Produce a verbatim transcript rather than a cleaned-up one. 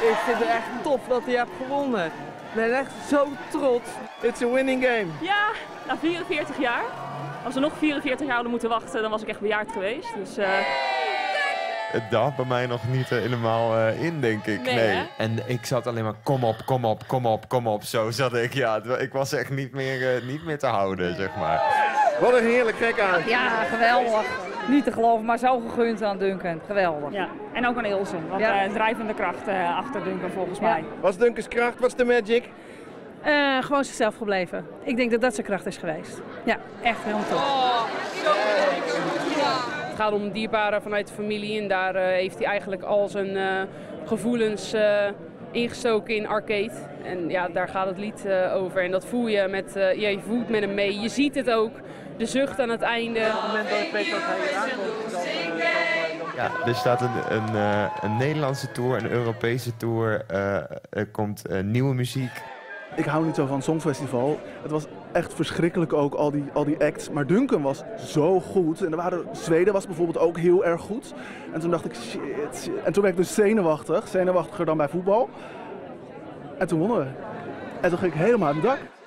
Ik vind het echt tof dat hij heeft gewonnen. Ik ben echt zo trots. It's a winning game. Ja, na vierenveertig jaar. Als we nog vierenveertig jaar hadden moeten wachten, dan was ik echt bejaard geweest. Dus, uh... Het dacht bij mij nog niet uh, helemaal uh, in, denk ik. Nee, nee. Hè? En ik zat alleen maar kom op, kom op, kom op, kom op. Zo zat ik. Ja, ik was echt niet meer, uh, niet meer te houden, zeg maar. Wat een heerlijk gek aan. Ja, geweldig. Niet te geloven, maar zo gegund aan Duncan. Geweldig. Ja, en ook aan Ilse. Want ja. uh, drijvende kracht uh, achter Duncan volgens ja. mij. Wat is Duncans kracht? Wat is de magic? Uh, gewoon zichzelf gebleven. Ik denk dat dat zijn kracht is geweest. Ja, echt heel tof. Oh, het gaat om dierbaren vanuit de familie en daar uh, heeft hij eigenlijk al zijn uh, gevoelens uh, ingestoken in Arcade. En ja, daar gaat het lied uh, over. En dat voel je met, uh, ja, je voelt met hem mee. Je ziet het ook, de zucht aan het einde. Op het moment dat ik weet dat hij hier aankomt, dan... Uh, Ja, er staat een, een, uh, een Nederlandse tour, een Europese tour. Uh, er komt uh, nieuwe muziek. Ik hou niet zo van het Songfestival. Het was echt verschrikkelijk ook, al die, al die acts. Maar Duncan was zo goed. En er waren, Zweden was bijvoorbeeld ook heel erg goed. En toen dacht ik, shit, shit. En toen werd ik dus zenuwachtig. Zenuwachtiger dan bij voetbal. En toen wonnen we. En toen ging ik helemaal uit mijn dak.